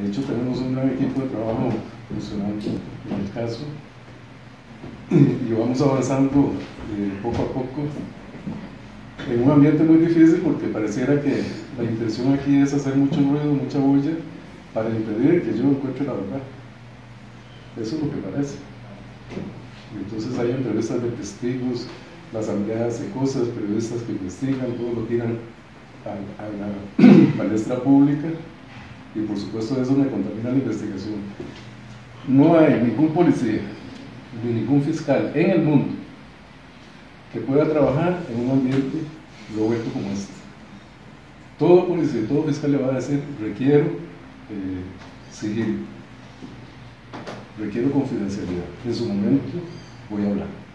De hecho, tenemos un gran equipo de trabajo funcionando en el caso y vamos avanzando poco a poco en un ambiente muy difícil, porque pareciera que la intención aquí es hacer mucho ruido, mucha bulla para impedir que yo encuentre la verdad. Eso es lo que parece. Entonces hay entrevistas de testigos, la asamblea hace cosas, periodistas que investigan, todo lo tiran a la palestra pública, y por supuesto eso me contamina la investigación. No hay ningún policía ni ningún fiscal en el mundo que pueda trabajar en un ambiente revuelto como este. Todo policía, todo fiscal le va a decir: requiero sigilo, requiero confidencialidad, en su momento voy a hablar.